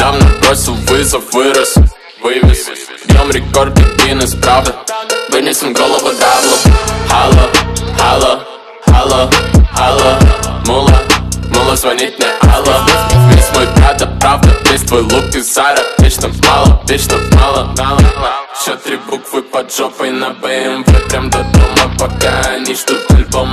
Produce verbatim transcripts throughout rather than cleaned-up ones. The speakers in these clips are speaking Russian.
Давно бросил вызов, вырос, вывез. Бьем рекорды Гиннес, правда. Вынесем голову даблу. Алло, алло, алло, алло. Мула, мула звонит мне, алло. Весь мой брат, правда. Весь твой лук из Зара. Вечно мало, вечно мало, мало. Еще три буквы под жопой на бэ эм вэ. Прям до дома, пока они ждут альбома.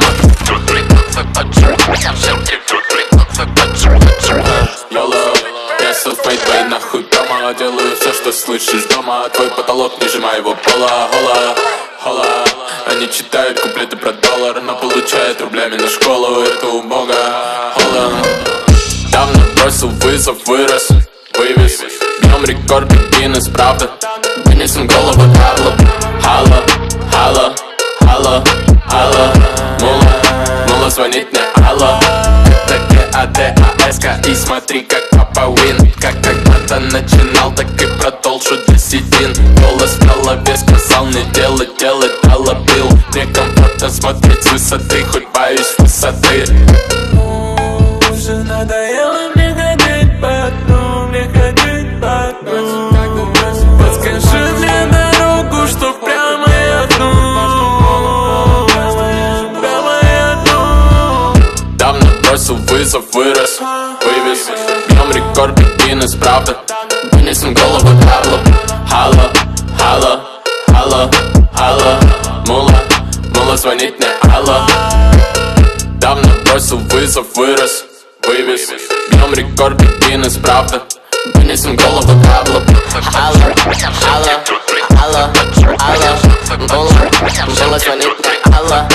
Йоло, я селфмейд, твои нахуй промо. Делаю все, что слышишь дома. Твой потолок ниже моего пола. Хола, хола. Они читают куплеты про доллар, но получают рублями на школу. Это у бога. Хола. Давно бросил вызов, вырос, вывез. Бьем рекорды Гиннес, правда. Вынесем голову таблу. Алло, алло, алло, алло. Мула, мула звонит мне, алло. Это Г А Д А С К. И смотри, как папа Уин. Как когда-то начинал, так и продолжу до седин. Голос в голове сказал не делать, делать, а лобил. Мне комфортно смотреть с высоты, хоть боюсь высоты. Уже надоело мне ходить по дну, мне ходить по дну. Подскажи мне дорогу, что прямо я дну, прямо я дну. Давно бросил вызов, вырос, вывез. Бьем рекорды Гиннес, правда. Вынесем голову таблу. Алло, алло, алло, алло. Мула, мула звонит мне, алло. Давно бросил вызов, вырос, вывез. Бьем рекорды Гиннес, правда. Вынесем голову таблу. Алло, алло, алло, алло. Мула, мула звонит мне, алло.